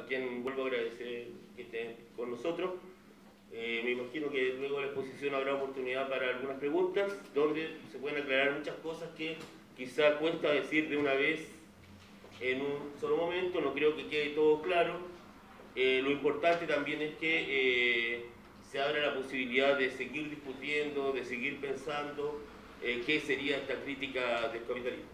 a quien vuelvo a agradecer que estén con nosotros. Me imagino que luego de la exposición habrá oportunidad para algunas preguntas, donde se pueden aclarar muchas cosas que quizá cuesta decir de una vez en un solo momento. No creo que quede todo claro. Lo importante también es que se abra la posibilidad de seguir discutiendo, de seguir pensando qué sería esta crítica del capitalismo.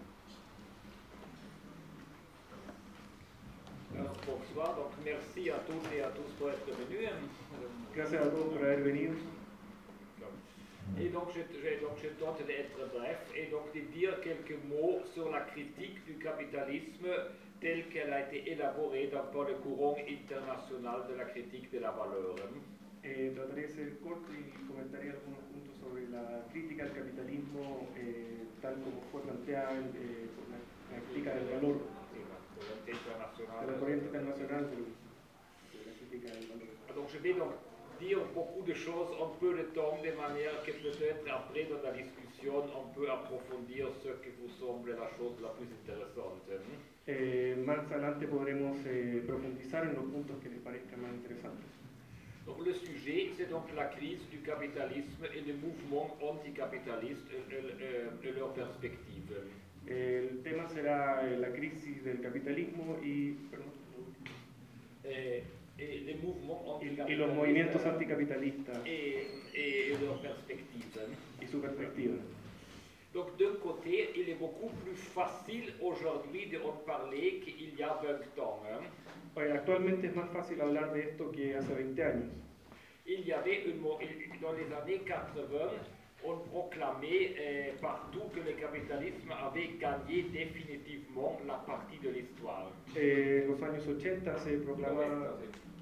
Bonsoir, donc merci à toutes et à tous pour être venus. Gracias a todos por haber venido. Et donc je tente d'être bref et donc de dire quelques mots sur la critique du capitalisme telle qu'elle a été élaborée par le courant international de la critique de la valeur. Trataré de ser corto y comentaré algunos puntos sobre la crítica al capitalismo tal como fue planteada por la crítica del valor, de la corriente internacional de la crítica del valor. Donc je vais donc dire beaucoup de choses en peu de temps, de manière que peut-être après dans la discussion on peut approfondir ce que vous semble la chose la plus intéressante. Más adelante podremos profundizar en los puntos que les parezcan más interesantes. Donc le sujet, c'est donc la crise du capitalisme et les mouvements anticapitalistes et leur perspective. El tema será la crisis del capitalismo y les mouvements anticapitalistes y los movimientos anticapitalistas et leur perspective. y su perspectiva. Donc d'un côté, il est beaucoup plus facile aujourd'hui d'en parler qu'il y a 20 ans. Actualmente es más fácil hablar de esto que hace 20 años. Il y avait dans les années 80, on proclamait partout que le capitalisme avait gagné définitivement la partie de l'histoire. En los años 80 se proclamaba...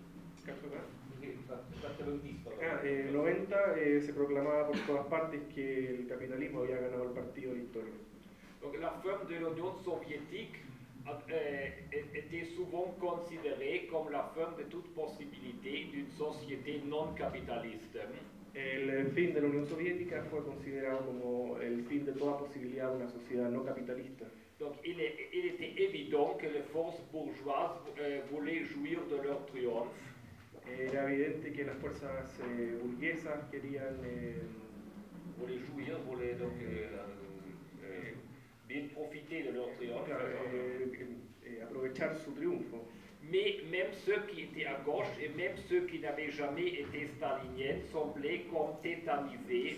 90 se proclamaba por todas partes que el capitalismo había ganado el partido de la historia. Donc la fin de l'Union soviétique était souvent considérée comme la fin de toute possibilité d'une société non capitaliste. El fin de la Unión Soviética fue considerado como el fin de toda posibilidad de una sociedad no capitalista. Donc il était évident que les forces bourgeoises voulaient jouir de leur triomphe. Era evidente que las fuerzas burguesas querían voulaient donc bien profiter de leur triomphe. Aprovechar su triunfo. Mais même ceux qui étaient à gauche et même ceux qui n'avaient jamais été staliniens semblaient comme tétanisés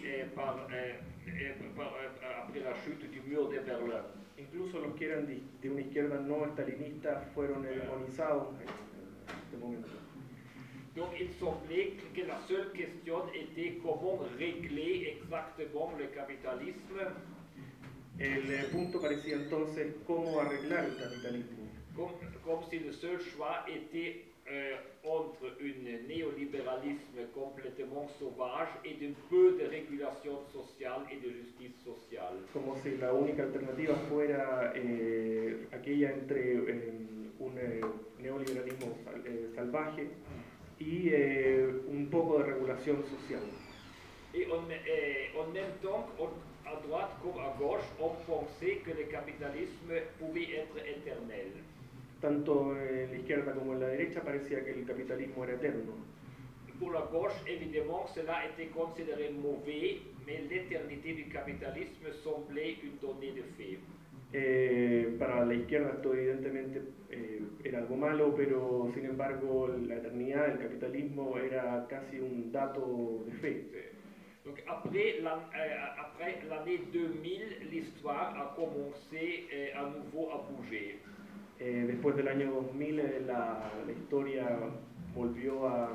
après la chute du mur de Berlin. Incluso los que eran de una izquierda no estalinista fueron demonizados en este momento. Donc il semblait que la seule question était comment régler exactement le capitalisme. El punto parecía entonces cómo arreglar el capitalismo. Comme si le seul choix était entre un néolibéralisme complètement sauvage et d'un peu de régulation sociale et de justice sociale. Como si la única alternativa fuera aquella entre un neoliberalismo salvaje y un poco de regulación social. Et en même temps, à droite comme à gauche, on pensait que le capitalisme pouvait être éternel. Tanto en la izquierda como en la derecha parecía que el capitalismo era eterno. Pour la gauche, évidemment, cela était considéré mauvais, mais l'éternité du capitalisme semblait une donnée de fait. Para la izquierda esto evidentemente era algo malo, pero sin embargo la eternidad del capitalismo era casi un dato de fe. Donc après l'année 2000, l'histoire a commencé à nouveau à bouger. Después del año 2000 la historia volvió a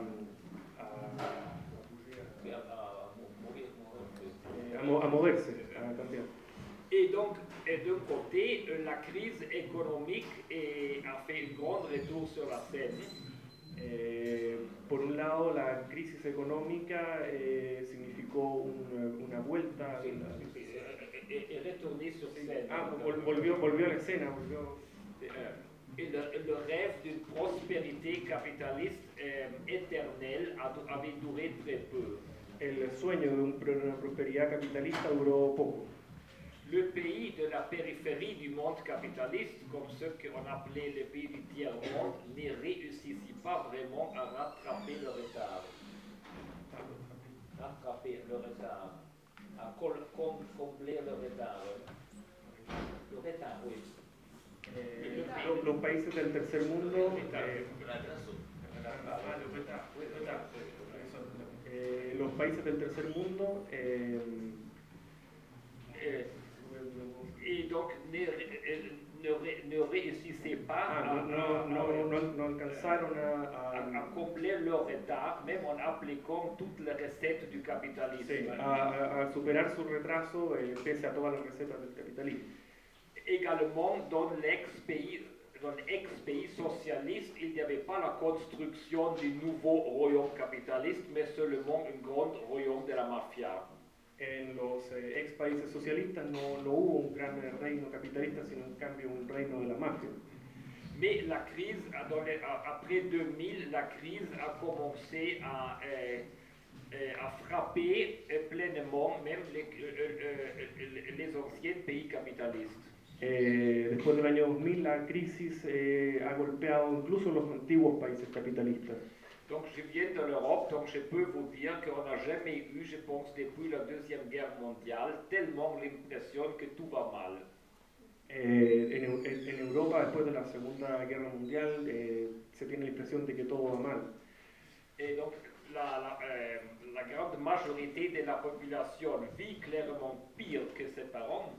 moverse, a cambiar. Et donc, d'un côté, la crise économique a fait un grand retour sur la scène. Por un lado, la crisis económica significó una vuelta. Et retourner sur scène. Volvió a la escena. Et le rêve d'une prospérité capitaliste éternelle avait duré très peu. El sueño de una prosperidad capitalista duró poco. Le pays de la périphérie du monde capitaliste, comme ceux qu'on appelait les pays du tiers-monde, ne réussissent pas vraiment à rattraper le retard. Rattraper le retard. À combler le retard. Le retard, oui. Los países del tercer mundo, los países del tercer mundo et donc ne réussissaient pas no alcanzaron à combler leur retard, même en appliquant toutes les recettes du capitalisme. Sí, a superar su retraso pese a todas las recetas del capitalismo. Également, dans l'ex-pays socialiste, il n'y avait pas la construction du nouveau royaume capitaliste, mais seulement un grand royaume de la mafia. En los ex países socialistas no hubo un gran reino capitalista, sino en cambio un reino de la mafia. Mais la crise, après 2000, la crise a commencé à frapper pleinement même les anciens pays capitalistes. Después del año 2000, la crisis ha golpeado incluso los antiguos países capitalistas. Donc je viens de l'Europe, donc je peux vous dire qu'on n'a jamais eu, je pense, depuis la Deuxième Guerre mondiale, tellement l'impression que tout va mal. En Europa, después de la Segunda Guerra Mundial, se tiene la impresión de que todo va mal. Et donc la grande majorité de la population vit clairement pire que ses parents.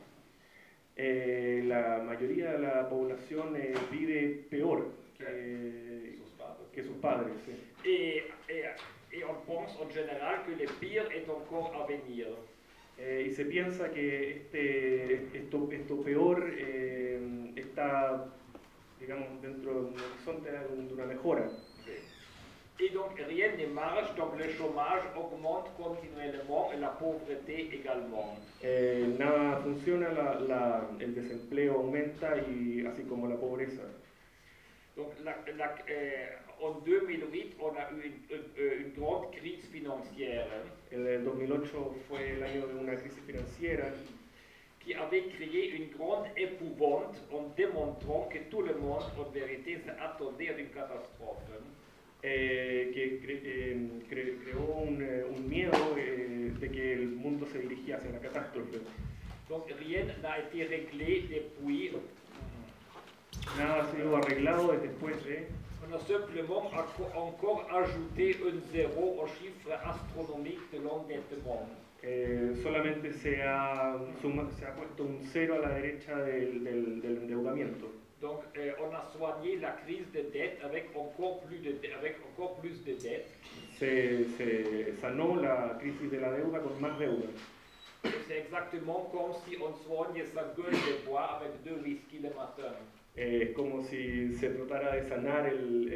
La mayoría de la población vive peor que sus padres. Sí. Et on pense en général que le pire est encore à venir. Y se piensa que esto peor está, digamos, dentro de un horizonte de una mejora. Et donc rien ne marche, donc le chômage augmente continuellement et la pauvreté également. Nada funciona, el desempleo aumenta y así como la pobreza. Donc en 2008, on a eu une grande crise financière. El 2008 fue el año de una crisis financiera Qui avait créé une grande épouvante en démontrant que tout le monde, en vérité, s'attendait à une catastrophe. Que creó un miedo de que el mundo se dirigía hacia la catástrofe. Donc rien n'a été réglé depuis. Nada ha sido arreglado después de. On a simplement encore ajouté un zéro au chiffre astronomique de l'endettement. Solamente se ha puesto un cero a la derecha del endeudamiento. Donc on a soigné la crise de dette avec encore plus de dettes. Se sanó la crisis de la deuda con más deuda. C'est exactement comme si on soignait sa gueule de bois avec 2 whisky le matin. Es como si se tratara de sanar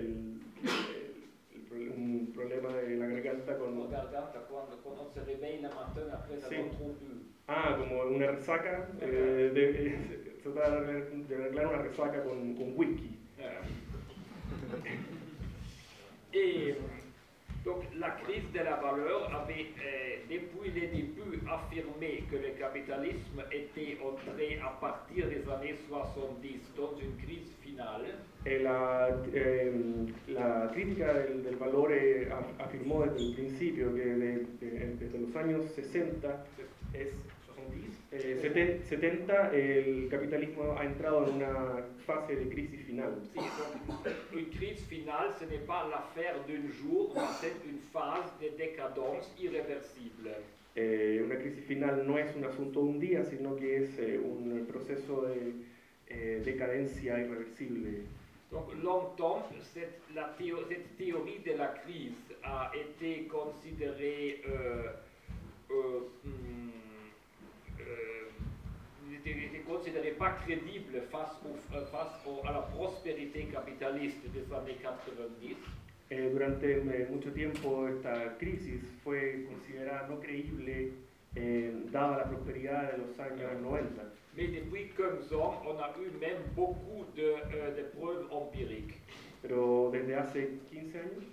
un problema de la garganta con... Cuando on se réveille le matin après avoir trop bu. Como una resaca, se trata de arreglar una resaca con whisky. Et donc la crise de la valeur avait depuis le début affirmé que le capitalisme était entré à partir des années 70 dans une crise finale. La crítica del valor afirmó desde el principio que desde los años 60 70 el capitalismo ha entrado en una fase de crisis final. Sí, une crise finale, ce n'est pas l'affaire d'un jour, mais c'est une phase de décadence irréversible. Una crisis final no es un asunto de un día, sino que es un proceso de decadencia irreversible. Donc longtemps, cette théorie de la crise a été considérée n'était considéré pas crédible face à la prospérité capitaliste des années 90. Durante mucho tiempo esta crisis fue considerada no creíble dada la prosperidad de los años 90. Mais depuis 15 ans, on a eu même beaucoup de preuves empiriques. Pero desde hace 15 años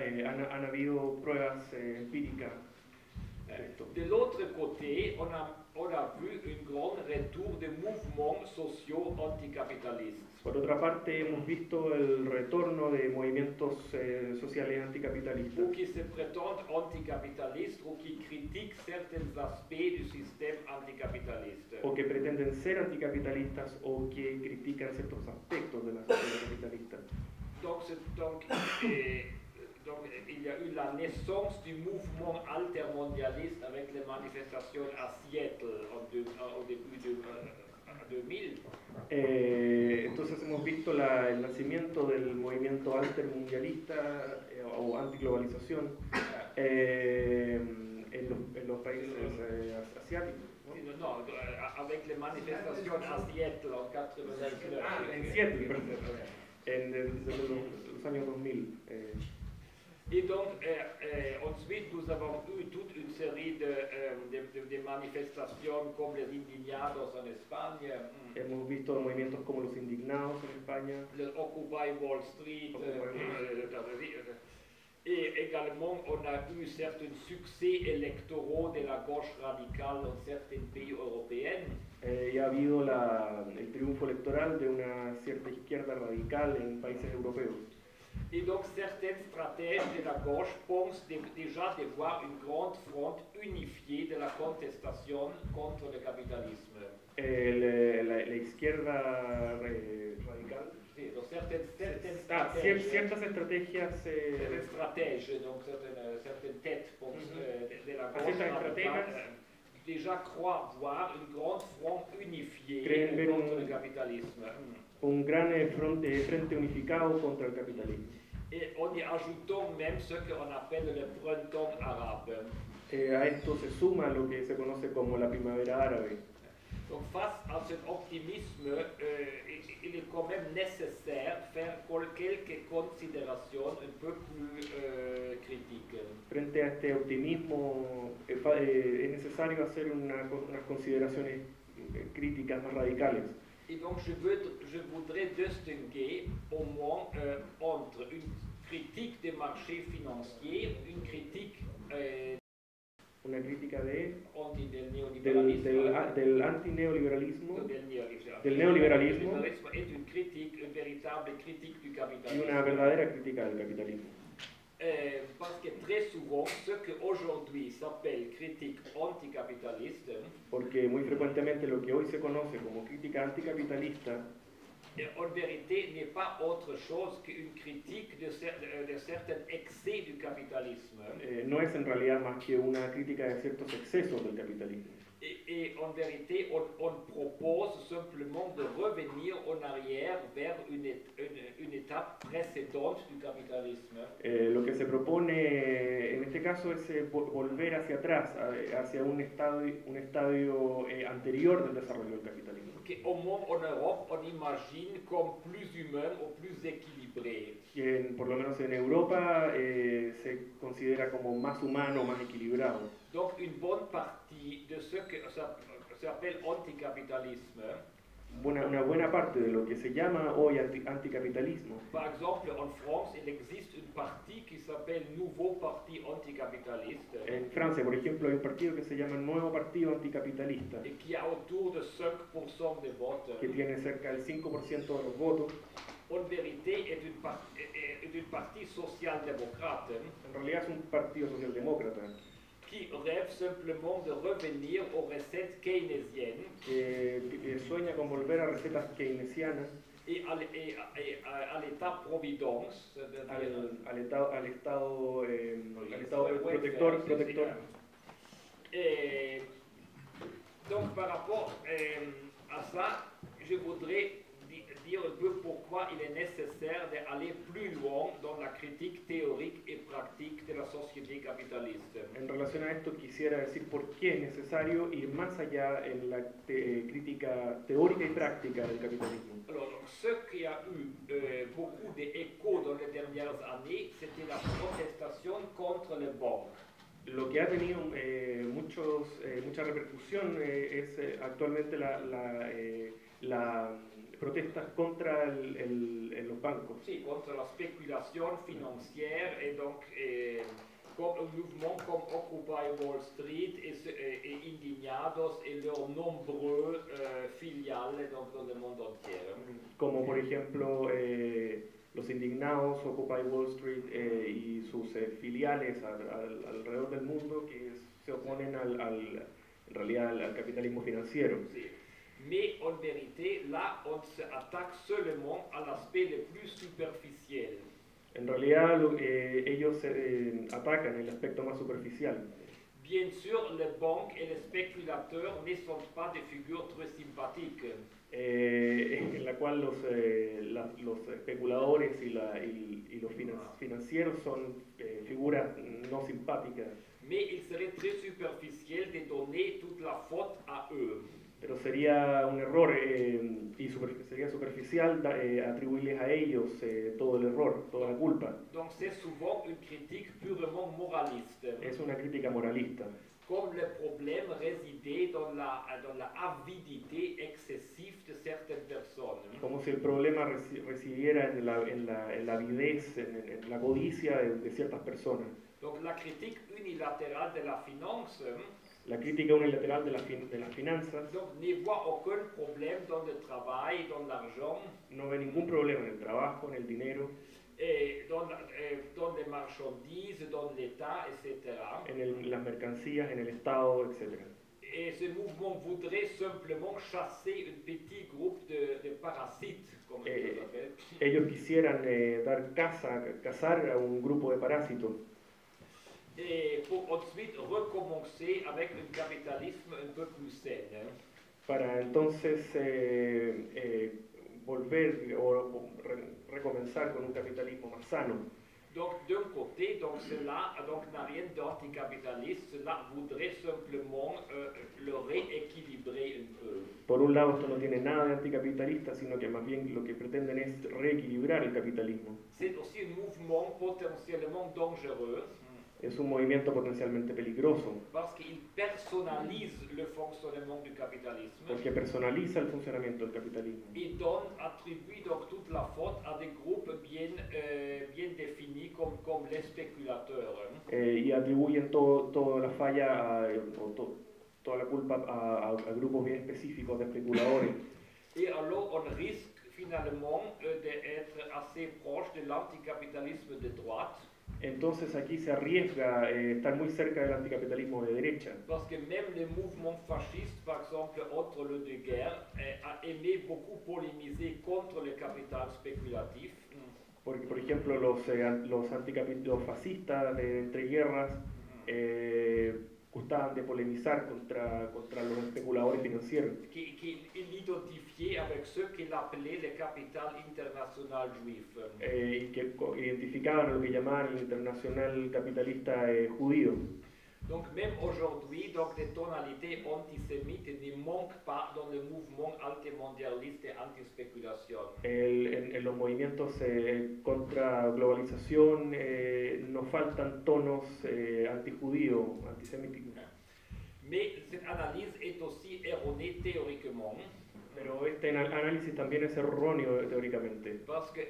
han habido pruebas empíricas. De l'autre côté, on a on a vu un grand retour de mouvements sociaux anticapitalistes. Por otra parte, hemos visto el retorno de movimientos sociales anticapitalistas Ou qui se prétendent anticapitalistes ou qui critiquent certains aspects du système anticapitaliste. o que pretenden ser anticapitalistas o que critican ciertos aspectos de la sociedad capitalista. Donc, il y a eu la naissance du mouvement altermondialiste avec les manifestations à Seattle au début de 2000. Entonces hemos visto el nacimiento del movimiento altermundialista o antiglobalización en los países asiáticos. No, avec les manifestations à Seattle en 99. En Seattle, perfecto. Desde los años 2000. Et donc, ensuite, nous avons eu toute une série de manifestations comme les Indignados en Espagne, Hemos visto movimientos como los Indignados en España, le Occupy Wall Street, et également on a eu certains succès électoraux de la gauche radicale dans certains pays européens. y ha habido el triunfo electoral de una cierta izquierda radical en países europeos. Et donc certains stratèges de la gauche pensent déjà de voir une grande front unifiée de la contestation contre le capitalisme. La izquierda radical. Sí, donc certaines Ciertas estrategias. Certains stratèges, donc certaines têtes pensent de la gauche radicale déjà croient voir une grande front unifiée contre le capitalisme. Un gran frente unificado contra el capitalismo. Et en y ajoutant même ce qu'on appelle le printemps arabe. A esto se suma lo que se conoce como la primavera árabe. Donc face à cet optimisme, il est quand même nécessaire de faire quelques considérations un peu plus critiques. Frente a este optimismo, es necesario hacer unas consideraciones críticas más radicales. Et donc je voudrais distinguer au moins entre une critique des marchés financiers, une critique una crítica del antineoliberalismo, del neoliberalismo et une critique, une véritable critique du y capitalisme. una verdadera crítica del capitalismo. Parce que très souvent, ce qu'aujourd'hui s'appelle critique anticapitaliste, porque muy frecuentemente lo que hoy se conoce como crítica anticapitalista en vérité n'est pas autre chose qu'une critique de certains excès du capitalisme. No es en realidad más que una crítica de ciertos excesos del capitalismo. Et en vérité, on propose simplement de revenir en arrière vers une étape précédente du capitalisme. Lo que se propone en este caso es volver hacia atrás, hacia un estadio anterior del desarrollo del capitalismo. Que au moins en Europe, on imagine comme plus humain ou plus équilibré. Por lo menos en Europa se considera como más humano, más equilibrado. Donc une bonne partie de ce que s'appelle anticapitalisme. Una buena parte de lo que se llama hoy anticapitalismo. Par exemple, en France, il existe une partie qui s'appelle Nouveau Parti Anticapitaliste. En Francia, por ejemplo, hay un partido que se llama Nuevo Partido Anticapitalista. Et qui a autour de 5% de votes. Que tiene cerca del 5% de los votos. En vérité, est une partie social-démocrate. En realidad es un partido socialdemócrata. Qui rêve simplement de revenir aux recettes keynésiennes. Que sueña con volver a recetas keynesianas. Et à l'État-providence. Al Estado protector. Donc par rapport à ça, je voudrais dire un peu pourquoi il est nécessaire d'aller plus loin dans la critique théorique et pratique de la société capitaliste. En relación a esto quisiera decir por qué es necesario ir más allá en la crítica teórica y práctica del capitalismo. Alors, ce qui a eu beaucoup d'écho dans les dernières années, c'était la protestation contre les banques. Lo que ha tenido mucha repercusión es actualmente la protestas contra los bancos. Sí, contre la spéculation financière et donc comme un mouvement comme Occupy Wall Street et Indignados et leurs nombreux filiales donc, dans le monde entier. Como por ejemplo los indignados, Occupy Wall Street y sus filiales alrededor del mundo que se oponen en realidad al capitalismo financiero. Sí. Mais en vérité, là, on s'attaque seulement à l'aspect le plus superficiel. En realidad ellos atacan el aspecto más superficial. Bien sûr, les banques et les spéculateurs ne sont pas des figures très sympathiques. En la cual los especuladores y los financieros son figuras no simpáticas. Mais il serait très superficiel de donner toute la faute à eux. Pero sería un error y sería superficial atribuirles a ellos todo el error, toda la culpa. Donc c'est souvent une critique purement moraliste. Es una crítica moralista. Comme le problème résidait dans la avidité excessive de certaines personnes. Como si el problema residiera en la avidez, en la codicia de ciertas personas. Donc la critique unilatérale de la finance, la crítica unilateral de las finanzas, donc ne voit aucun problème dans le travail, dans l'argent, no ve ningún problema en el trabajo, en el dinero, dans les marchandises, dans l'État, etc. En las mercancías, en el Estado, etc. Et ce mouvement voudrait simplement chasser un petit groupe de parasites, comme on les appelle. Ellos quisieran cazar a un grupo de parásitos. Et pour ensuite recommencer avec un capitalisme un peu plus sain. Para entonces volver o recomenzar con un capitalismo más sano. Donc d'un côté, donc cela n'a rien d'anticapitaliste, cela voudrait simplement le rééquilibrer un peu. Por un lado esto no tiene nada de anticapitalista, sino que más bien lo que pretenden es reequilibrar el capitalismo. C'est aussi un mouvement potentiellement dangereux. Es un movimiento potencialmente peligroso. Parce qu'il personnalise le fonctionnement du capitalisme. Porque personaliza el funcionamiento del capitalismo. Et attribue donc toute la faute à des groupes bien définis comme les spéculateurs. Y atribuyen toda la falla toda la culpa a grupos bien específicos de especuladores. Et alors on risque finalement d'être assez proche de l'anticapitalisme de droite. Entonces aquí se arriesga estar muy cerca del anticapitalismo de derecha. Parce que même les mouvements fascistes, par exemple, entre les deux guerres, a aimé beaucoup polémiser contre le capital spéculatif. Porque, por ejemplo, los fascistas de entreguerras gustaban de polemizar contra los especuladores financieros. Qui l'identifiait avec ceux qu'il appelait le capital international juif. Y que identificaban a lo que llamaban el internacional capitalista judío. Donc même aujourd'hui, donc des tonalités antisémites ne manquent pas dans le mouvement altimondialiste et antispéculation. En los movimientos contra globalización no faltan tonos antijudíos, antisemíticos. Mais cette analyse est aussi erronée théoriquement. Pero este análisis también es erróneo teóricamente. Parce que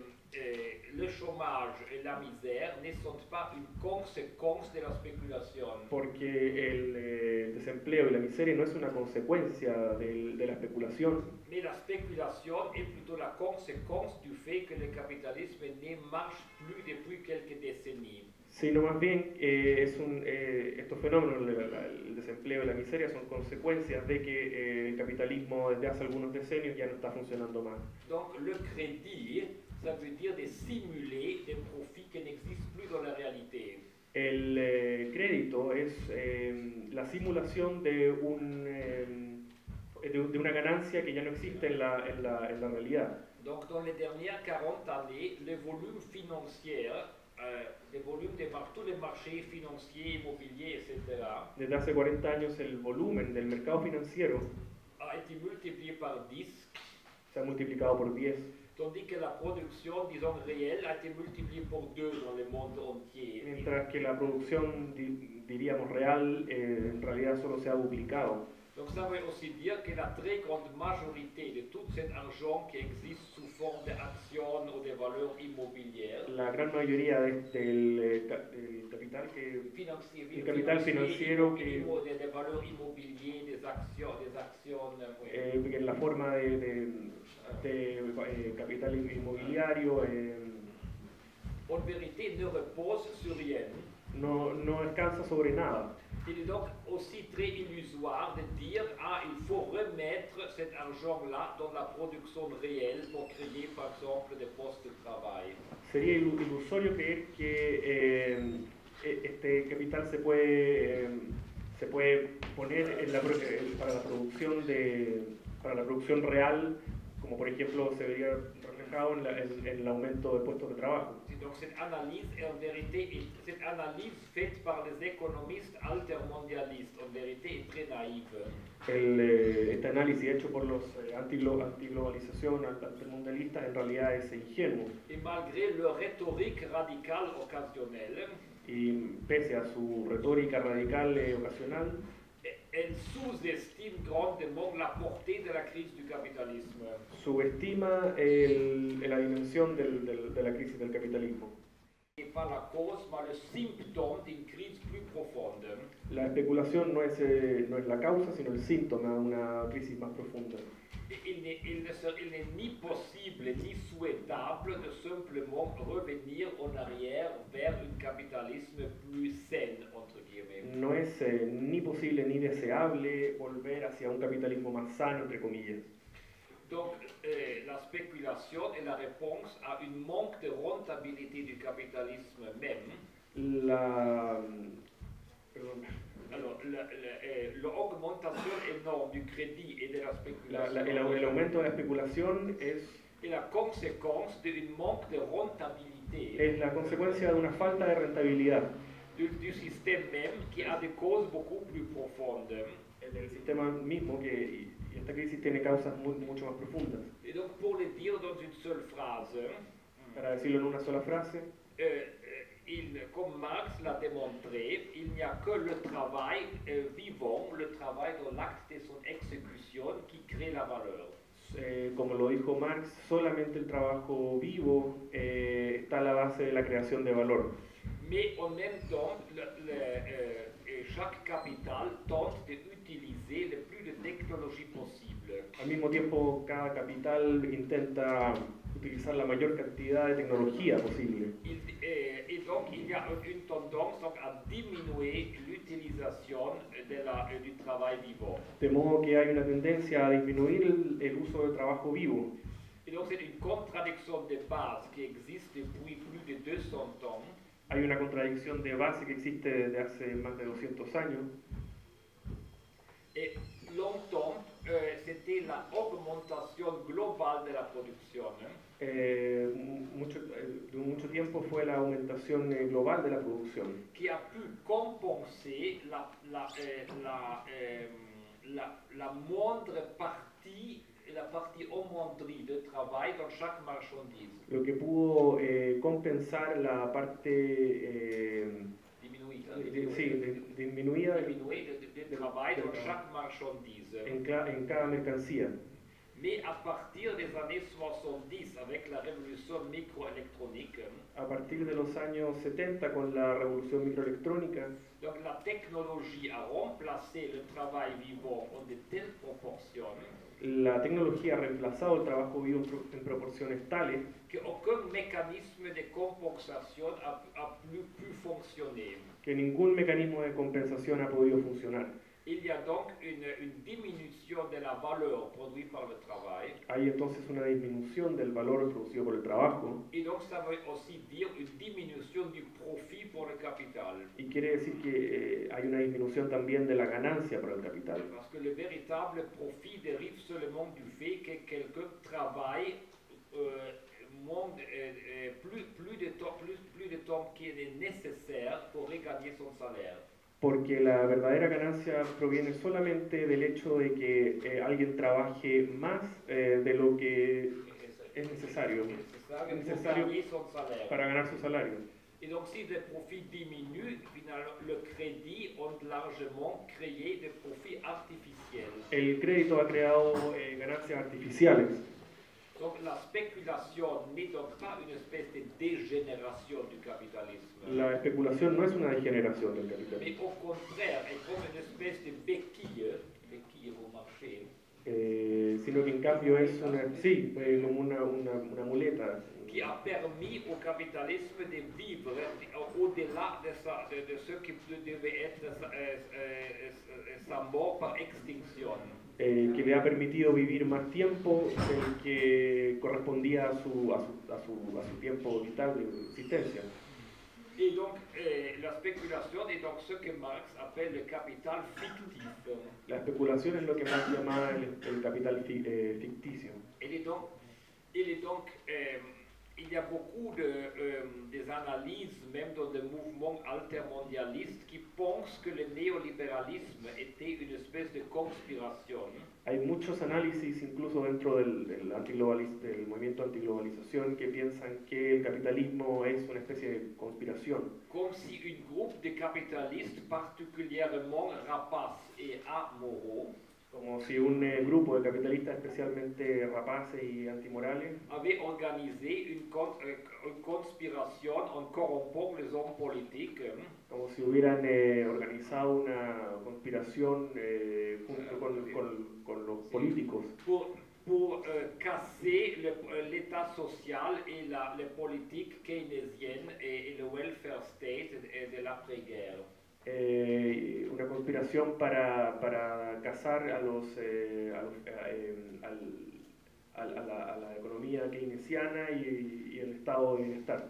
le chômage et la misère ne sont pas une conséquence de la spéculation. Porque el desempleo y la miseria no es una consecuencia de la especulación. Mais la spéculation est plutôt la conséquence du fait que le capitalisme ne marche plus depuis quelques décennies. Sino más bien estos fenómenos, el desempleo y la miseria, son consecuencias de que el capitalismo desde hace algunos decenios ya no está funcionando más. Donc le crédit, ça veut dire de simuler des profits qui n'existent plus dans la réalité. El crédito es la simulación de una ganancia que ya no existe en la realidad. Donc dans les dernières 40 années, le volume financier les volumes de tous les marchés financiers, immobiliers, etc. Desde hace 40 años el volumen del mercado financiero a été multiplié par 10. Se ha multiplicado por 10. Tandis que la producción, disons, réelle a été multipliée por 2 dans le monde entier. Mientras que la producción, diríamos, real, en realidad solo se ha duplicado. Donc ça veut aussi dire que la très grande majorité de tout cet argent qui existe sous forme d'actions ou de valeurs immobilières, la gran mayoría del capital el capital financiero que de valeurs immobilières, des actions oui. En la forma de capital inmobiliario En vérité ne repose sur rien. no descansa sobre nada. Il est donc aussi très illusoire de dire il faut remettre cet argent-là dans la production réelle pour créer par exemple des postes de travail. Sería ilusorio creer que este capital se puede poner para la producción real, como por ejemplo se vería reflejado en el aumento de puestos de trabajo. Donc cette analyse est en vérité, cette analyse faite par les économistes altermondialistes, en vérité est très naïve. Este análisis hecho por los antiglobalización, altermundialistas, en realidad es ingenuo. Et malgré leur rhétorique radicale occasionnelle, y pese a su retórica radical ocasional, elle sous-estime grandement la portée de la crise du capitalisme. Subestima la dimensión de la crisis del capitalismo. Et pas la cause, mais le symptôme d'une crise plus profonde. La especulación no es la causa, sino el síntoma de una crisis más profunda. Il n'est ni possible ni souhaitable de simplement revenir en arrière vers un capitalisme plus sain, entre guillemets. No es ni posible ni deseable volver hacia un capitalismo más sano, entre comillas. Donc, la spéculation est la réponse à un manque de rentabilité du capitalisme même. Alors, l'augmentation énorme du crédit et de la spéculation. El aumento de la especulación es la conséquence d'un manque de rentabilité. Es la consecuencia de una falta de rentabilidad. Du système même qui a des causes beaucoup plus profondes. El sistema mismo y esta crisis tiene causas mucho más profundas. Et donc, pour le dire dans une seule phrase, para decirlo en una sola frase, comme Marx l'a démontré, il n'y a que le travail vivant, le travail dans l'acte de son exécution qui crée la valeur. Como lo dijo Marx, solamente el trabajo vivo está a la base de la creación de valor. Mais en même temps, chaque capital tente d'utiliser le plus de technologie possible. Al mismo tiempo, cada capital intenta utilizar la mayor cantidad de tecnología posible. Et donc, il y a une tendance donc, à diminuer l'utilisation du travail vivant. De modo que hay una tendencia a disminuir el uso del trabajo vivo. Et donc, c'est une contradiction de base qui existe depuis plus de 200 ans. Hay una contradicción de base que existe desde hace más de 200 años. Et longtemps, c'était la augmentation globale de la production. Mucho tiempo fue la aumentación global de la producción. Qui a pu compenser la moindre partie, la partie augmentée de travail dans chaque marchandise. Lo que pudo compensar la parte disminuida de travail dans chaque marchandise. En cada mercancía. Mais à partir des années 70, avec la révolution microélectronique, a partir de los años 70 con la revolución microelectrónica, donc la technologie a remplacé le travail vivant en de telles proportions. La tecnología ha reemplazado el trabajo vivo en proporciones tales que aucun mécanisme de compensation a pu fonctionner. Que ningún mecanismo de compensación ha podido funcionar. Il y a donc une diminution de la valeur produite par le travail. Hay entonces una disminución del valor producido por el trabajo. Et donc ça veut aussi dire une diminution du profit pour le capital. Y quiere decir que hay una disminución también de la ganancia para el capital. Parce que le véritable profit dérive seulement du fait que quelqu'un travaille plus de temps qu'il est nécessaire pour regagner son salaire. Porque la verdadera ganancia proviene solamente del hecho de que alguien trabaje más de lo que es necesario para ganar su salario. Et donc si le profit diminue, finalement, le crédit ont largement créé des profits artificiels. El crédito ha creado ganancias artificiales. Donc la spéculation n'est donc pas une espèce de dégénération du capitalisme, La especulación no es una degeneración del mais capitalismo, au contraire est comme une espèce de béquille au marché, sino que en cambio es como una muleta qui a permis au capitalisme de vivre au-delà de ce qui devait être sa mort par extinction. que le ha permitido vivir más tiempo del que correspondía a su tiempo vital de existencia. Et donc, la spéculation est donc ce que Marx appelle le capital fictif. La especulación es lo que Marx llama el capital ficticio. Il y a beaucoup des analyses, même dans le mouvement altermondialiste, qui pensent que le néolibéralisme était une espèce de conspiration. Hay muchos análisis, incluso dentro del movimiento antiglobalización, que piensan que el capitalismo es una especie de conspiración. Comme si un groupe de capitalistes particulièrement rapaces et amoraux Como si un grupo de capitalistas especialmente rapaces y antimorales avait organisé une conspiration en corrompant les hommes politiques como si hubieran organizado una conspiración junto con los políticos pour casser l'état social et les politiques keynésiennes et le welfare state de l'après-guerre. Una conspiración para cazar a la economía keynesiana y el estado de bienestar,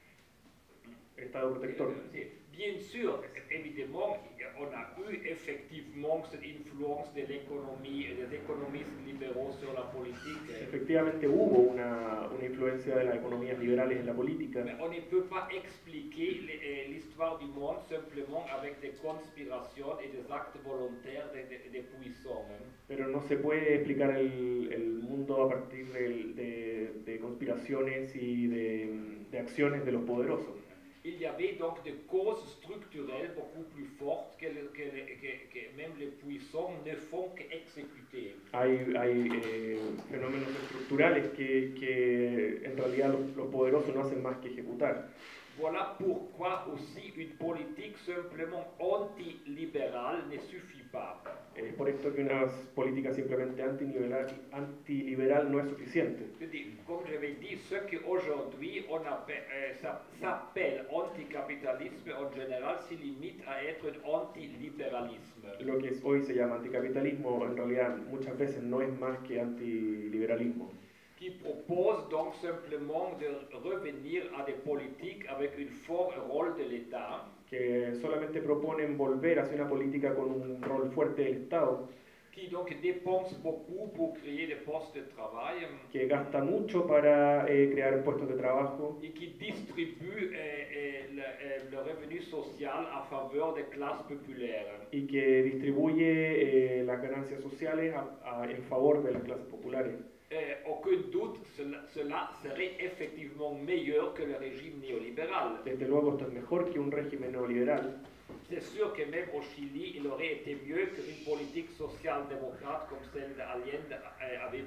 el estado protector. Bien sûr, évidemment, on a eu effectivement cette influence de l'économie et des économistes libéraux sur la politique. Efectivamente hubo una influencia de las economías liberales en la política. Mais on ne peut pas expliquer l'histoire du monde simplement avec des conspirations et des actes volontaires des puissants. Pero no se puede explicar el mundo a partir de conspiraciones y de acciones de los poderosos. Il y avait donc des causes structurelles beaucoup plus fortes que même les puissants ne font qu'exécuter. Hay fenómenos estructurales que en realidad los poderosos no hacen más que ejecutar. Voilà pourquoi aussi une politique simplement antilibérale ne suffit pas. Es por esto que una política simplemente antiliberal no es suficiente. Comme je l'ai dit, ce qu'aujourd'hui on s'appelle anticapitalisme en général se limite à être un antilibéralisme. Lo que hoy se llama anticapitalismo en realidad muchas veces no es más que antiliberalismo. Qui propose donc simplement de revenir à des politiques avec un fort rôle de l'État. Que solamente proponen volver hacia una política con un rol fuerte del Estado. Qui donc dépense beaucoup pour créer des postes de travail. Que gasta mucho para crear puestos de trabajo. Et qui distribue le revenu social a faveur des classes populaires. Y que distribuye las ganancias sociales en favor de las clases populares. Aucun doute, cela serait effectivement meilleur que le régime néolibéral. Desde luego esto es mejor que un régimen neoliberal. C'est sûr que même au Chili, il aurait été mieux qu'une politique social-démocrate comme celle d'Allende avait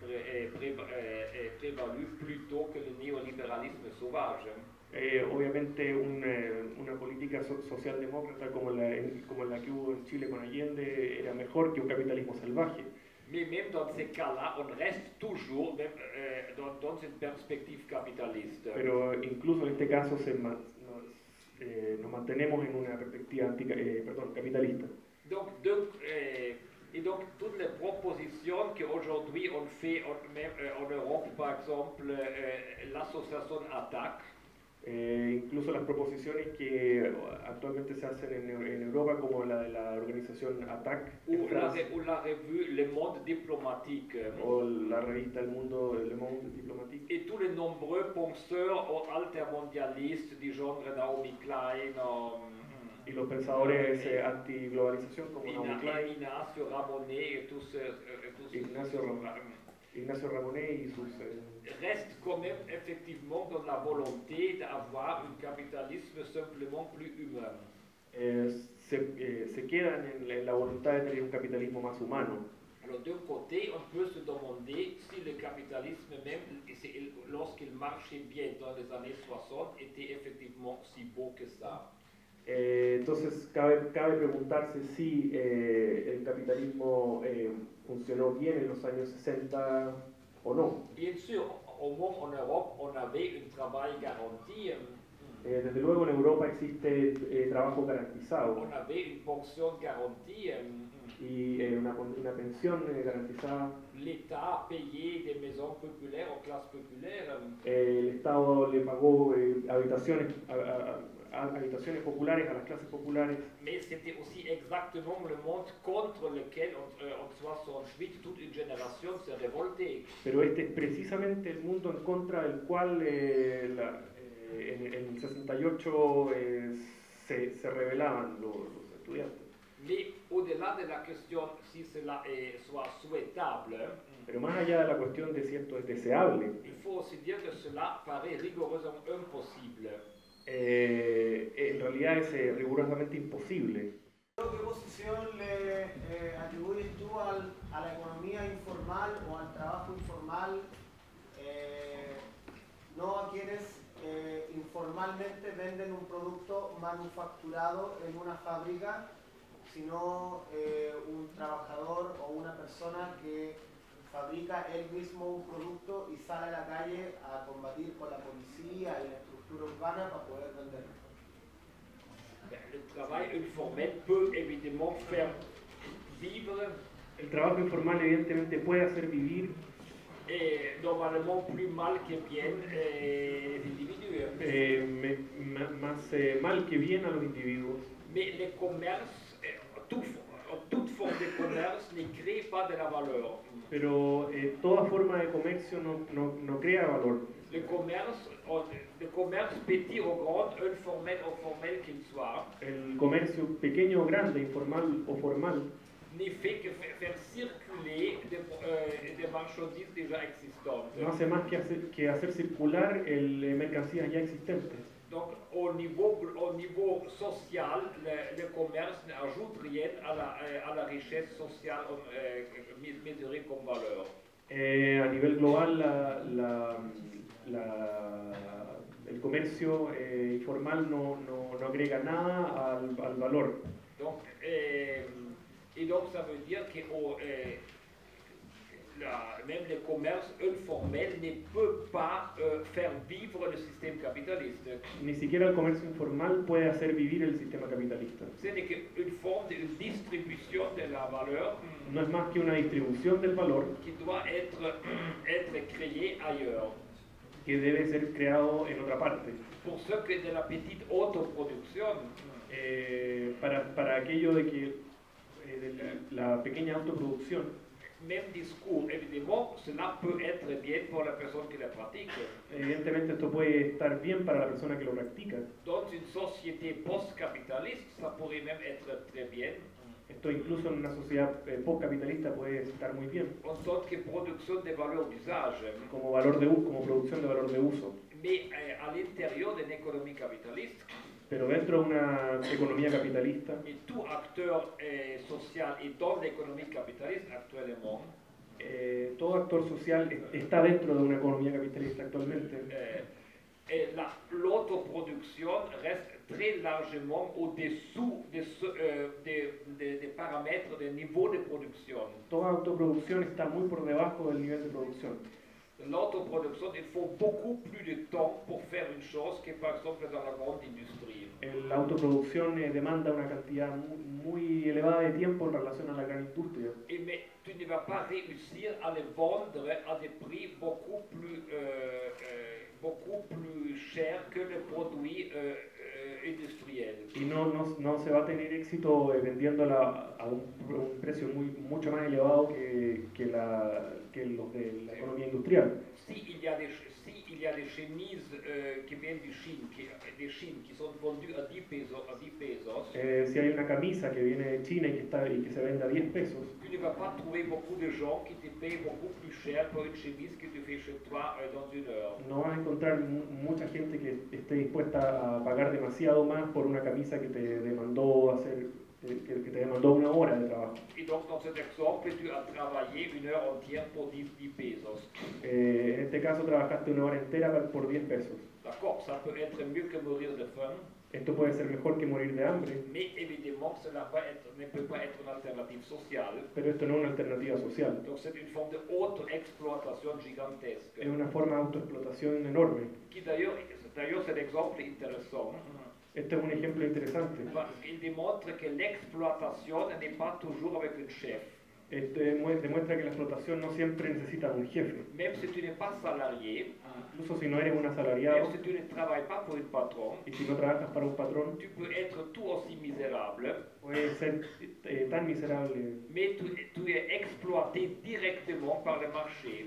prévalu plutôt que le néolibéralisme sauvage. Obviamente una política socialdemócrata como la que hubo en Chile con Allende era mejor que un capitalismo salvaje. Mais même dans ces cas-là, on reste toujours dans une perspective capitaliste. Pero incluso en este caso nos mantenemos en una perspectiva capitalista. Donc, et donc toutes les propositions qu'aujourd'hui on fait en Europe, par exemple l'association ATTAC, incluso las proposiciones que actualmente se hacen en Europa, como la de la organización ATTAC, ou la revue Le Monde Diplomatique, o la revista El Mundo, Le Monde Diplomatique, et tous les nombreux penseurs altermondialistes du genre Naomi Klein, y los pensadores antiglobalización como Naomi Klein, Ignacio Ramonet, et tous Ignacio Ramonet, Ignacio Ramonet y sus... reste quand même effectivement dans la volonté d'avoir un capitalisme simplement plus humain. se quedan en la voluntad de tener un capitalismo más humano. Alors d'un côté, on peut se demander si le capitalisme même, lorsqu'il marchait bien dans les années 60, était effectivement si beau que ça. Entonces cabe preguntarse si el capitalismo funcionó bien en los años 60 o no. Bien sûr, au moins en Europe, on avait un travail garanti. Desde luego en Europa existe trabajo garantizado On avait une pension garantie. y una pensión garantizada. L'État payait des maisons populaires aux classes populaires. El Estado le pagó habitaciones habitaciones populares a las clases populares. Mais c'était aussi exactement le monde contre lequel, en 68, toute une génération s'est révoltée. Pero este es precisamente el mundo en contra del cual en el 68 se rebelaban los estudiantes. Mais au-delà de la question si cela soit souhaitable, pero más allá de la cuestión de si esto es deseable, il faut aussi dire que cela paraît rigoureusement impossible. En realidad es rigurosamente imposible. ¿Qué posición le atribuyes tú a la economía informal o al trabajo informal, no a quienes informalmente venden un producto manufacturado en una fábrica, sino un trabajador o una persona que fabrica él mismo un producto y sale a la calle a combatir con la policía y la estructura urbana para poder venderlo? Le travail informel peut évidemment faire vivre. El trabajo informal evidentemente puede hacer vivir Normalement plus mal que bien les individus. Más mal que bien a los individuos. Mais les commerces, toute forme de commerce ne crée pas de la valeur. Pero toda forma de comercio no crea valor. Le commerce petit ou grand, informel ou formel qu'il soit, el comercio pequeño o grande, informal o formal, ne fait que faire circuler des marchandises déjà existantes. No hace más que hacer circular mercancías ya existentes. Donc au niveau social, le commerce n'ajoute rien à la richesse sociale mesurée comme valeur. A nivel global, el comercio informal no agrega nada al valor. Donc, et donc ça veut dire que même le commerce informel ne peut pas faire vivre le système capitaliste. Ni siquiera el comercio informal puede hacer vivir el sistema capitalista. Ce n'est qu'une forme de distribution de la valeur. No es más que una distribución del valor Qui doit être créée ailleurs. Que debe ser creado en otra parte. Pour ce qui est de la petite autoproduction, para aquello de que de la pequeña autoproducción, même discours, évidemment, cela peut être bien pour la personne qui la pratique. Evidentemente esto puede estar bien para la persona que lo practica. Dans une société post-capitaliste, ça pourrait même être très bien. Esto incluso en una sociedad post-capitalista puede estar muy bien. En tant que production de valeur d'usage. Como como producción de valor de uso. Mais à l'intérieur d'une économie capitaliste, pero dentro de una economía capitalista, et tout acteur social est dans l'économie capitaliste actuellement, todo actor social está dentro de una economía capitalista actualmente. L'autoproduction reste très largement au-dessous des paramètres de niveau de production. Toda autoproducción está muy por debajo del nivel de producción. L'autoproduction, il faut beaucoup plus de temps pour faire une chose que par exemple dans la grande industrie. La autoproducción demanda una cantidad muy elevada de tiempo en relación a la gran industria. Mais tu ne vas pas réussir à les vendre à des prix beaucoup plus beaucoup plus cher que le produit industriel. Y no se va a tener éxito vendiéndola a un precio mucho más elevado que los de la economía industrial. S'il y a des chemises qui viennent de Chine, des Chines qui sont vendues à 10 pesos, Si hay una camisa que viene de China y que se vende a 10 pesos, tu ne vas pas trouver beaucoup de gens qui te payent beaucoup plus cher pour une chemise que tu fais chez toi dans une heure. no vas a encontrar mucha gente que esté dispuesta a pagar demasiado más por una camisa que te demandó que te demandó una hora de trabajo. Et donc dans cet exemple, tu as travaillé une heure entière pour 10 pesos. En este caso trabajaste una hora entera por 10 pesos. D'accord, ça peut être mieux que mourir de faim, Esto puede ser mejor que morir de hambre, mais évidemment cela ne peut pas être une alternative sociale. pero esto no es una alternativa social. Donc c'est une forme de haute exploitation gigantesque. Es una forma de autoexplotación enorme. Qui d'ailleurs cet exemple est intéressant. Este es un ejemplo interesante. Parce qu'il démontre que l'exploitation n'est pas toujours avec un chef. Demuestra que la explotación no siempre necesita un jefe. Même si tu n'es pas salarié, Incluso si no eres un même asalariado si tu ne travailles pas pour un patron, y si no trabajas para un patrón, tu peux être tout aussi misérable, puedes ser tan miserable mais tu es exploité directement par le marché.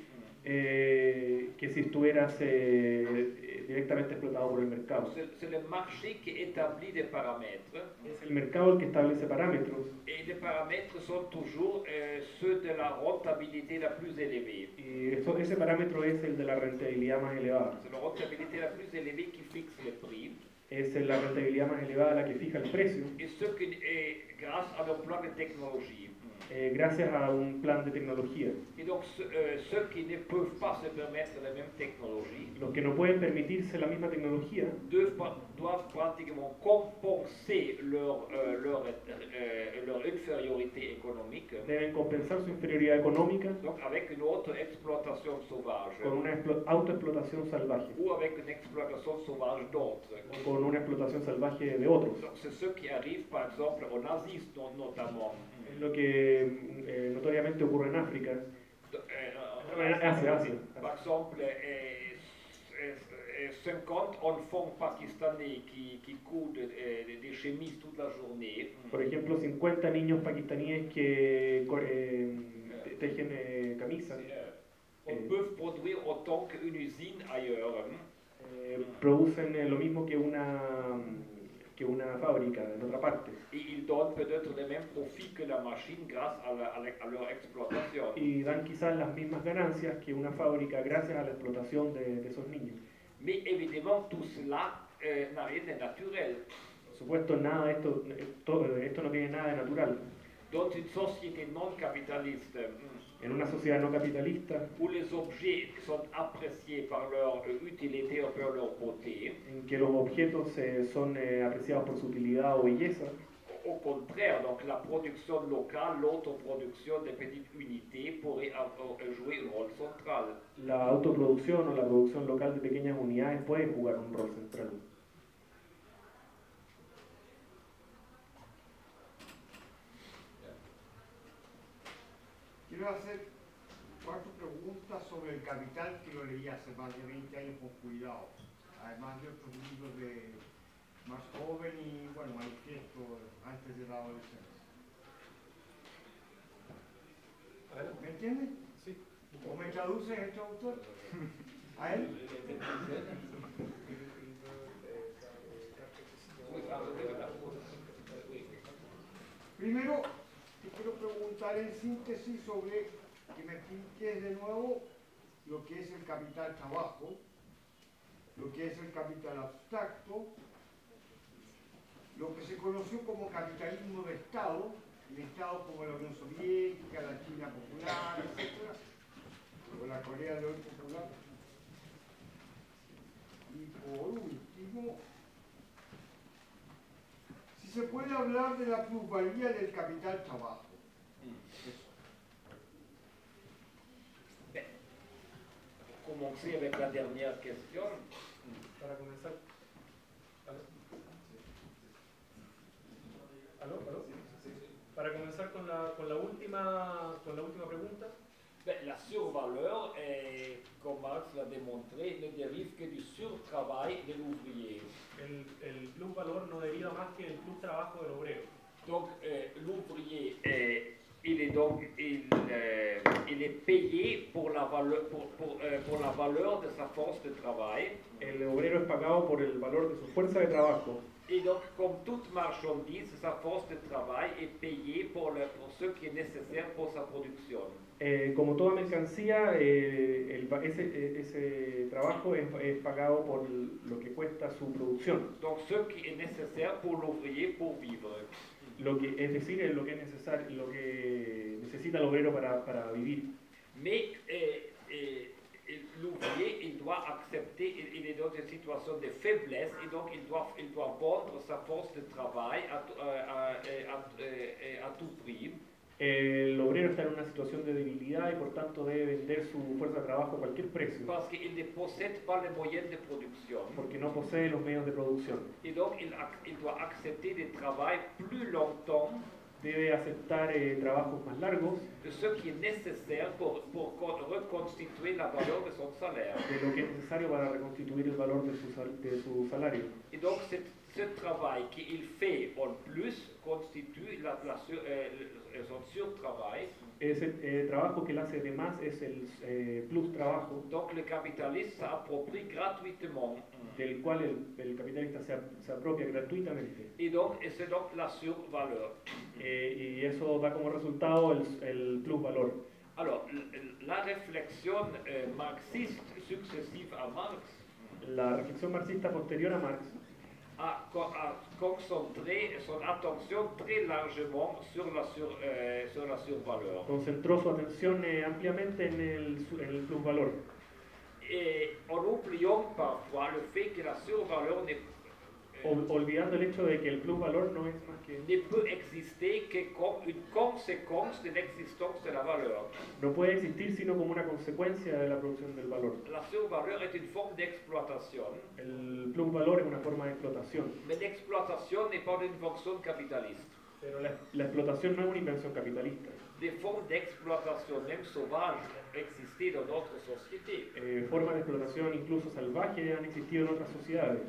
que si estuvieras directamente explotado por el mercado. C'est le marché qui établit des paramètres, Es el mercado el que establece parámetros et les paramètres sont toujours ceux de la rentabilité la plus élevée. y ese parámetro es el de la rentabilidad más elevada. C'est la rentabilité la plus élevée qui fixe les prix, Es la rentabilidad más elevada la que fija el precio et ce que, grâce à leur plan de technologie. Gracias a un plan de tecnología. Et donc ceux qui ne peuvent pas se permettre la même technologie Los que no pueden permitirse la misma tecnología doivent pratiquement compenser leur infériorité économique, deben compensar su inferioridad económica donc avec une autre exploitation sauvage con una autoexplotación salvaje ou avec une exploitation sauvage d'autres. o con una explotación salvaje de otros. Donc c'est ce qui arrive par exemple au nazisme notamment. Es lo que notoriamente ocurre en África, Asia. Par exemple, 50 enfants pakistanais qui coudent des chemises toute la journée. Por ejemplo, 50 niños pakistaníes que tejen camisas On peut produire autant qu'une usine ailleurs. producen lo mismo que una fábrica en otra parte. Et ils donnent peut-être les mêmes profits que la machine grâce à leur exploitation. Y dan quizás las mismas ganancias que una fábrica gracias a la explotación de esos niños. Mais évidemment, tout cela n'a rien de naturel. Por supuesto, nada de esto no tiene nada de natural. Dans une société non capitaliste, En una sociedad no capitalista, où les objets sont appréciés par leur utilité ou par leur beauté, en que los objetos son apreciados por su utilidad o belleza, au contraire, donc la production locale, l'autoproduction de petites unités pourrait jouer un rôle central. la autoproducción o la producción local de pequeñas unidades puede jugar un rol central. Quiero hacer 4 preguntas sobre el capital que lo leí hace más de 20 años con cuidado, además de otros libros de más joven y, bueno, manifiesto antes de la adolescencia. ¿Me entiendes? Sí. ¿O me traduce este autor? ¿A él? Primero, te quiero preguntar en síntesis sobre que me expliques de nuevo lo que es el capital trabajo, lo que es el capital abstracto, lo que se conoció como capitalismo de Estado, en estados como la Unión Soviética, la China popular, etc., o la Corea del Norte popular. Y por último, si se puede hablar de la plusvalía del capital trabajo. Eso. Commencer avec la dernière question. Para comenzar. ¿Aló? Para comenzar con la última pregunta. La survaleur est comme Marx l'a démontré, ne dérive que du surtravail de l'ouvrier. El plus valor no deriva más que del plus trabajo del obrero. Donc l'ouvrier, il est payé pour la valeur de sa force de travail. El obrero es pagado por el valor de su fuerza de trabajo. Et donc, comme toute marchandise, sa force de travail est payée pour ce qui est nécessaire pour sa production. Como toda mercancía, ese trabajo es pagado por lo que cuesta su producción. Donc, ce qui est nécessaire pour l'ouvrier pour vivre. Es decir, lo que es necesario, lo que necesita el obrero para vivir. Mais l'ouvrier, il doit accepter, il est dans une situation de faiblesse, et donc il doit vendre sa force de travail à tout prix. El obrero está en una situación de debilidad y por tanto debe vender su fuerza de trabajo a cualquier precio. Parce qu'il ne possède pas les moyens de production. Porque no posee los medios de producción. Et donc il doit accepter de travailler plus longtemps. Debe aceptar trabajos más largos. De ce qui est nécessaire pour reconstituer la valeur de son salaire. De lo que es necesario para reconstituir el valor de su salario. Et donc ce travail qu'il fait en plus constitue son surtravail. Ese trabajo que él hace de más es el plus trabajo. Donc le capitaliste s'approprie gratuitement. Del cual el capitalista se apropia gratuitamente. Et c'est donc la survaleur. Y eso da como resultado el plusvalor. Alors, la réflexion marxiste successive à Marx. La reflexión marxista posterior a Marx a concentré son attention très largement sur la survaleur. Concentró su atención ampliamente en el plusvalor. Et en oubliant parfois le fait que la survaleur olvidando el hecho de que el plusvalor no es más que ne peut exister que comme une conséquence de l'existence de la valeur. No puede existir sino como una consecuencia de la producción del valor. La survaleur est une forme d'exploitation. El plusvalor es una forma de explotación. Mais l'exploitation n'est pas une fonction capitaliste. Pero la explotación no es una invención capitalista. Des formes d'exploitation, même sauvages, existent dans d'autres sociétés. Formas de explotación incluso salvajes han existido en otras sociedades.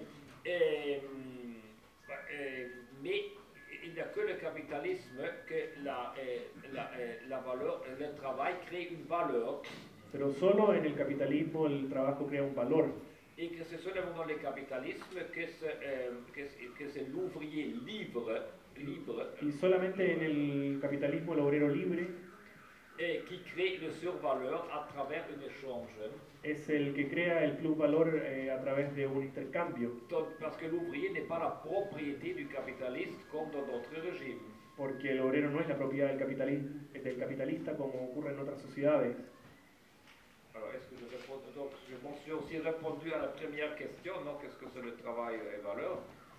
Mais il n'y a que le capitalisme que la valeur, le travail crée une valeur. Pero solo en el capitalismo el trabajo crea un valor. Et que c'est seulement dans le capitalisme que c'est l'ouvrier libre. Y solamente en el capitalismo el obrero libre qui crée le survaleur à travers un échange. Es el que crea el plusvalor a través de un intercambio. Parce que l'ouvrier n'est pas la propriété du capitaliste comme dans d'autres régimes. Porque el obrero no es la propiedad del capitalista como ocurre en otras sociedades. Alors, est-ce que je réponds? Donc, je pense que j'ai aussi répondu à la première question, non? Qu'est-ce que c'est le travail et valeur?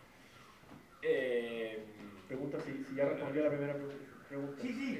Pregunta si ya respondió a la primera pregunta. Sí.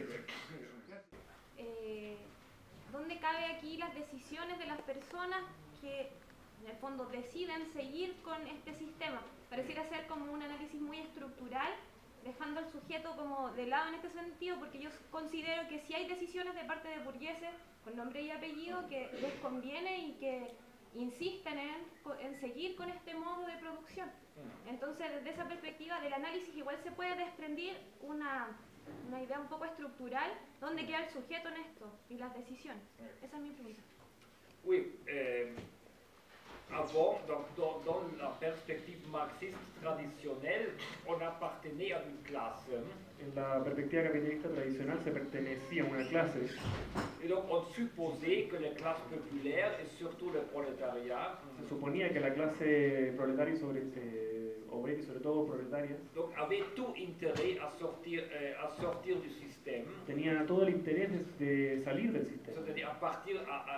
¿Dónde cabe aquí las decisiones de las personas que en el fondo deciden seguir con este sistema? Pareciera ser como un análisis muy estructural, dejando al sujeto como de lado en este sentido, porque yo considero que si hay decisiones de parte de burgueses con nombre y apellido que les conviene y que insisten en seguir con este modo de producción. Entonces, desde esa perspectiva del análisis igual se puede desprender una idea un poco estructural, ¿dónde queda el sujeto en esto y las decisiones? Esa es mi pregunta. Oui, avant, dans la perspective marxiste traditionnelle, on appartenait à une classe. En la perspectiva capitalista tradicional se pertenecía a una clase. Et donc on supposait que les classes populaires et surtout le prolétariat. Se suponía que la clase proletaria obrera y sobre todo proletaria. Donc avait tout intérêt à sortir du système. Tenía todo el interés de salir del sistema. C'est-à-dire à partir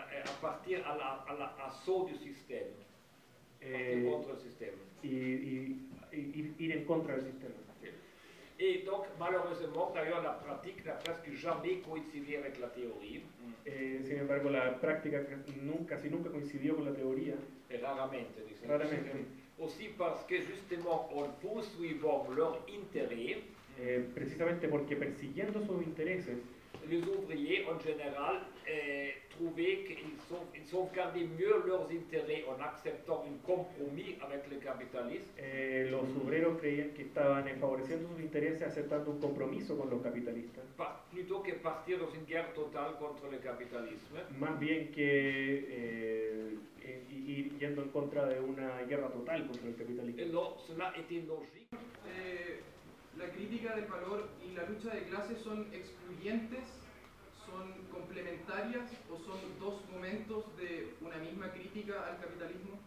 à l'assaut du système. Contre le système. Y ir en contra del sistema. Et donc, malheureusement, d'ailleurs, la pratique n'a presque jamais coïncidé avec la théorie. Sin embargo, la práctica casi nunca coincidió con la teoría. Et raramente, disons. Raramente. Aussi parce que, justement, en poursuivant leur intérêt, precisamente porque persiguiendo sus intereses, les ouvriers en général trouvaient qu'ils sauvegardaient mieux leurs intérêts en acceptant un compromis avec le capitalisme. Los obreros creían que estaban favoreciendo sus intereses aceptando un compromiso con los capitalistas, Plutôt que partir dans une guerre totale contre le capitalisme. más bien que ir yendo en contra de una guerra total contra el capitalismo. Alors, cela était logique. La crítica del valor y la lucha de clases son excluyentes, son complementarias o son dos momentos de una misma crítica al capitalismo?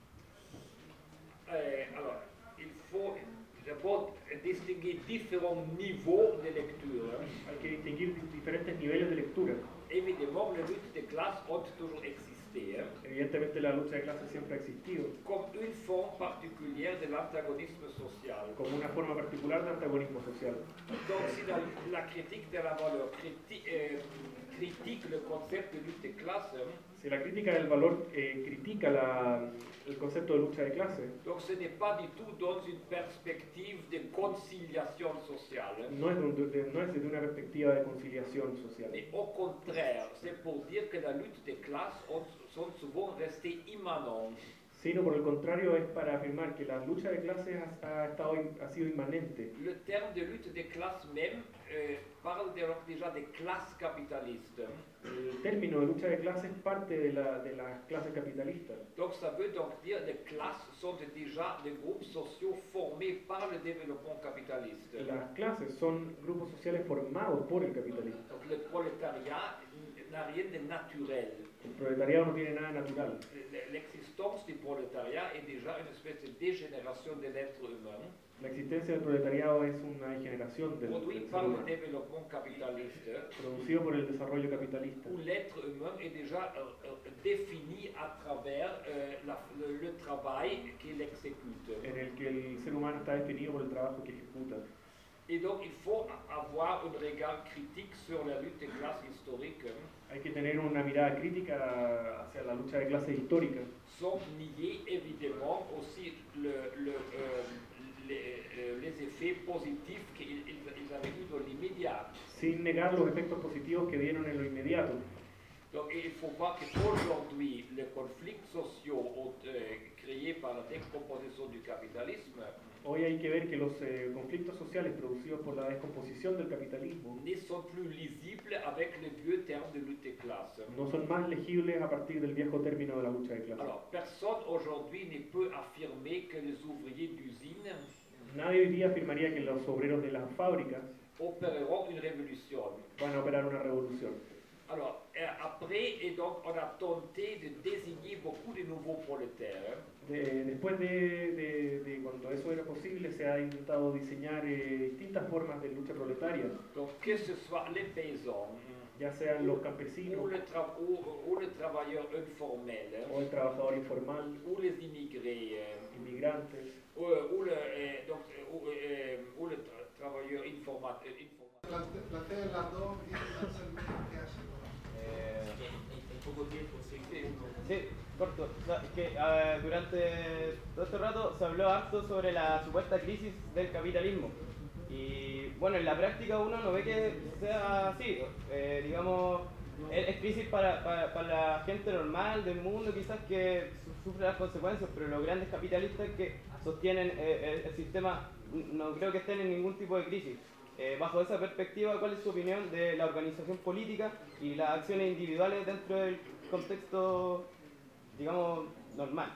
Alors, il faut d'abord distinguer différents niveaux de lecture. Hay que distinguir diferentes niveles de lectura. Évidemment, les luttes de classe ont toujours existé. Evidentemente la lucha de clases siempre ha existido, Comme une forme particulière de l'antagonisme social. como una forma particular de antagonismo social. Donc, si la critique de la valeur critique le concept de lutte de classe, Si la crítica del valor critica el concepto de lucha de clases, donc ce n'est pas du tout dans une perspective de conciliation sociale, no es desde una perspectiva de conciliación social, mais au contraire, c'est pour dire que la lutte des classes sont souvent restées immanentes. sino por el contrario es para afirmar que la lucha de clases ha sido inmanente. Le terme de lutte des classes même parle déjà des classes capitalistes. El término de lucha de clases parte de las clases capitalistas. Donc ça veut donc dire que les classes sont déjà des groupes sociaux formés par le développement capitaliste. Las clases son grupos sociales formados por el capitalismo. Donc le prolétariat n'a rien de naturel. El proletariado no tiene nada natural. L'existence du prolétariat est déjà une espèce de dégénération de l'être humain, La existencia del proletariado es una degeneración del produit ser par le humano, développement capitaliste, producido por el desarrollo capitalista, où l'être humain est déjà défini à travers le travail qu'il exécute. en el que el ser humano está definido por el trabajo que ejecuta. Et donc il faut avoir un regard critique sur la lutte des classes historiques, Hay que tener una mirada crítica hacia la lucha de clases histórica, sans nier évidemment aussi les effets positifs qu'ils avaient eu dans l'immédiat. sin negar los efectos positivos que dieron en lo inmediato. Donc il faut voir qu'aujourd'hui, les conflits sociaux créés par la décomposition du capitalisme Hoy hay que ver que los conflictos sociales producidos por la descomposición del capitalismo ne sont plus lisibles avec le vieux terme de lutte des classes. no son más legibles a partir del viejo término de la lucha de clases. Alors, personne aujourd'hui ne peut affirmer que les ouvriers d'usine Nadie hoy día afirmaría que los obreros de las fábricas opéreront une révolution. van a operar una revolución. Alors, après, et donc, on a tenté de désigner beaucoup de nouveaux prolétaires. Después de cuando eso era posible, se ha intentado diseñar distintas formas de lucha proletaria, Donc, que ce soit les paysans, ya sean los ou campesinos le travailleur informel, o el trabajador informal, ou les immigrés, inmigrantes, ou le travailleur informal. Planteen las dos inicialmente qué hacen. En poco tiempo, sí. Sí, corto. O sea, es que durante todo este rato se habló harto sobre la supuesta crisis del capitalismo. Y bueno, en la práctica uno no ve que sea así. Digamos, es crisis para la gente normal del mundo, quizás que sufre las consecuencias, pero los grandes capitalistas que sostienen el sistema no creo que estén en ningún tipo de crisis. Bajo esa perspectiva, ¿cuál es su opinión de la organización política y las acciones individuales dentro del contexto, digamos, normal?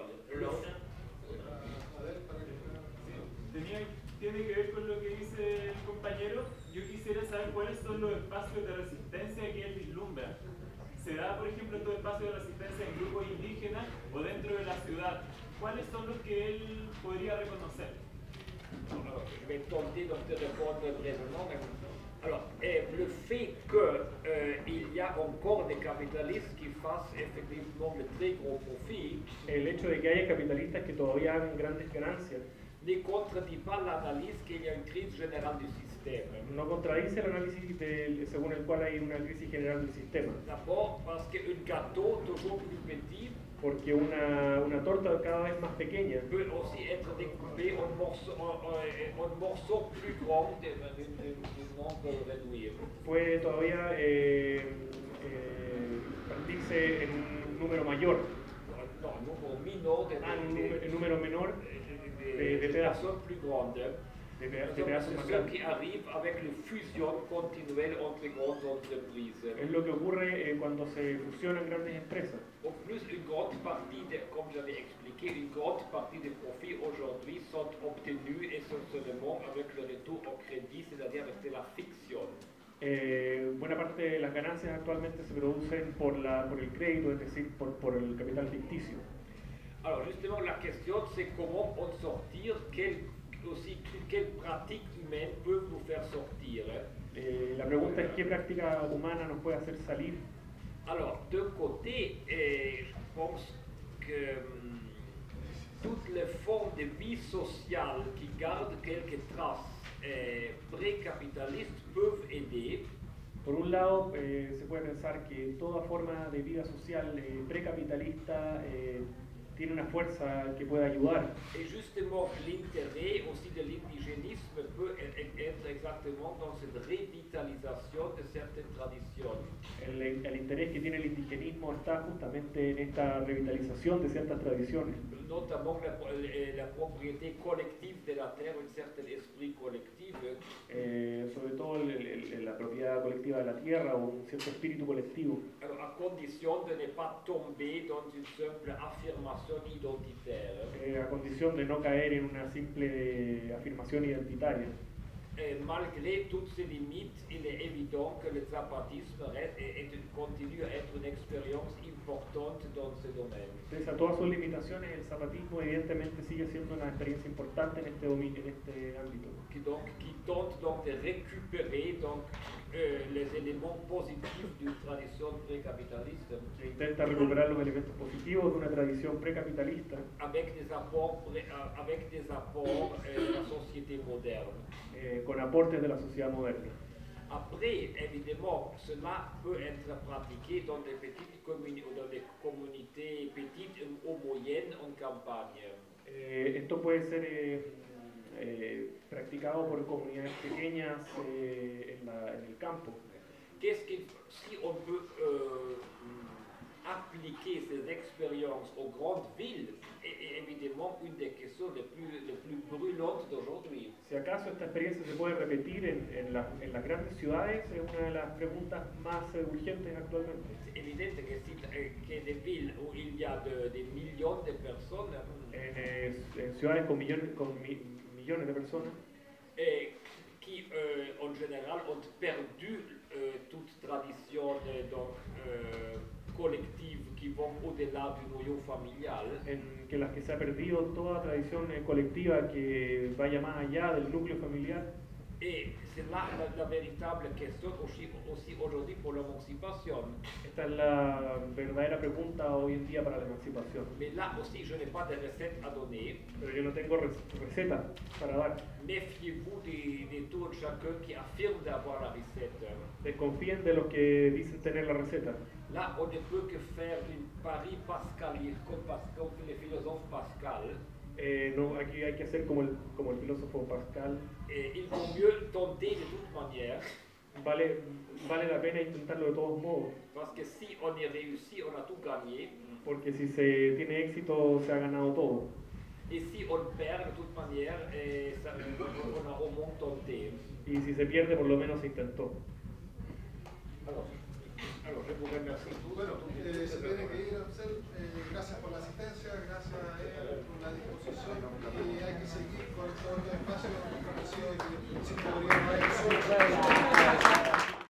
Tiene que ver con lo que dice el compañero. Yo quisiera saber cuáles son los espacios de resistencia que él vislumbra. ¿Se da, por ejemplo, estos espacios de resistencia en grupos indígenas o dentro de la ciudad? ¿Cuáles son los que él podría reconocer? Je vais tenter donc de répondre brièvement. Alors, le fait qu'il y a encore des capitalistes qui fassent effectivement de très gros profits, el hecho de que haya capitalistas que todavía hagan grandes ganancias, ne contredit pas l'analyse qu'il y a une crise générale du système. No contradice el análisis según el cual hay una crisis general del sistema. D'abord parce qu'un gâteau toujours plus petit Porque una torta cada vez más pequeña peut aussi être découpé en morceaux plus grands d'un nombre réduit. puede todavía partirse en un número mayor, Non, un nombre mineur un número menor de pedazos, personnes plus grandes. de C'est pedazos más ce grandes. qui arrive avec la fusion continuelle entre grandes entreprises. Es lo que ocurre cuando se fusionan grandes empresas. En plus, une grande partie, comme j'avais expliqué, une grande partie des profits aujourd'hui sont obtenus essentiellement avec le retour au crédit, c'est-à-dire avec de la fiction. Buena parte de las ganancias actualmente se producen por el crédito, es decir, por el capital ficticio. Alors justement, la question c'est comment en sortir, quelles pratiques humaines peuvent nous faire sortir. La pregunta es qué práctica humana nos puede hacer salir. Alors, d'un côté, je pense que toutes les formes de vie sociale qui gardent quelques traces précapitalistes peuvent aider. Por un lado, se puede pensar que toda forma de vida social precapitalista tiene una fuerza que puede ayudar. Et justement, l'intérêt aussi de l'indigénisme peut être exactement dans cette revitalisation de certaines traditions. El interés que tiene el indigenismo está justamente en esta revitalización de ciertas tradiciones. Notamment la propriété collective de la terre, un certain esprit collectif. Sobre todo la propiedad colectiva de la tierra o un cierto espíritu colectivo. Alors, à condition de ne pas tomber dans une simple affirmation identitaire. A condición de no caer en una simple afirmación identitaria. Malgré toutes ces limites, il est évident que le zapatisme continue à être une expérience importante dans ce domaine. Pese a todas sus limitaciones, el zapatismo evidentemente sigue siendo una experiencia importante en este ámbito. Qui tente donc de récupérer les éléments positifs d'une tradition précapitaliste. Intenta recuperar los elementos positivos de una tradición precapitalista. Avec des apports de la société moderne. Con aportes de la sociedad moderna. Après, évidemment, cela peut être pratiqué dans des petites communautés petites ou moyennes en campagne. Esto puede ser practicado por comunidades pequeñas en el campo. Qu'est-ce que si on peut appliquer ces expériences aux grandes villes est évidemment une des questions les plus brûlantes d'aujourd'hui. Si acaso esta experiencia se puede repetir en las grandes ciudades es una de las preguntas más urgentes actualmente. C'est évident que des villes où il y a des millions de personnes en ciudades con millones de personas qui en général ont perdu toute tradition collective qui vont au-delà du noyau familial. En que las que se ha perdido toda tradición colectiva que vaya más allá del núcleo familiar. Et c'est là la véritable question aussi aujourd'hui pour l'émancipation. Esta es la verdadera pregunta hoy en día para la emancipación. Mais là aussi, je n'ai pas de recette à donner. Pero yo no tengo receta para dar. Méfiez-vous de tout chacun qui affirme d'avoir la recette. Desconfíen de los que dicen tener la receta. Là, on ne peut que faire un pari pascalien, comme le philosophe Pascal. No, aquí hay que hacer como el filósofo Pascal. Il vaut mieux tenter de toute manière. Vale la pena intentarlo de todos modos. Parce que si on y réussit, on a tout gagné. Porque si se tiene éxito, se ha ganado todo. Et si on perd de toute manière, on a au moins tenté. Y si se pierde, por lo menos se intentó. Alors, je vous remercie tous. Bueno, se tiene que ir, Ansel. Gracias por la asistencia, gracias a él por la disposición y hay que seguir con todo el espacio que ha sido y que sin